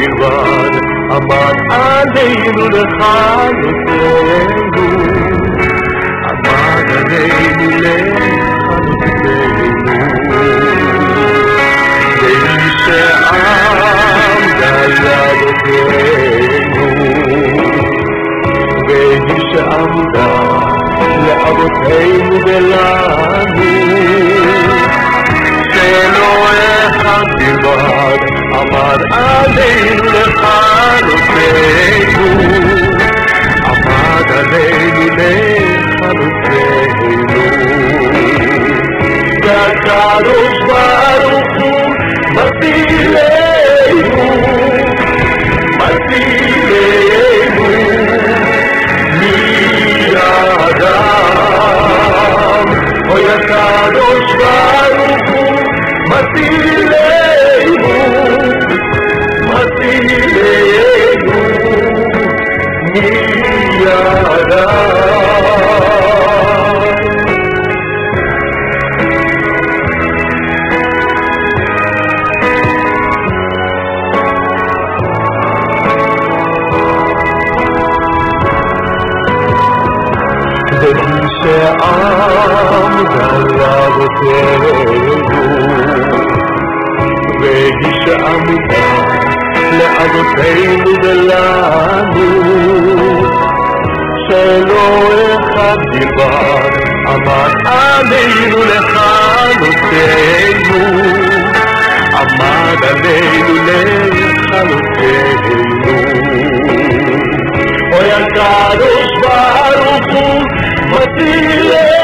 בלבד עמד עלינו לכלותנו, עמד עלינו לכלותנו. והיא שעמדה לאבותינו, והיא שעמדה לאבותינו ולנו, שלא אחד בלבד עמד עלינו לכלותנו, עמד עלינו לכלותנו. והקדוש ברוך הוא מצילנו, מצילנו מידם. אוי הקדוש ברוך הוא מצילנו, מצילנו מידם. והיא שעמדה לאבותינו, והיא שעמדה לאבותינו ולנו, שלא אחד בלבד עמד עלינו לכלותנו, עמד עלינו לכלותנו. אוי הקדוש ברוך הוא מצילנו,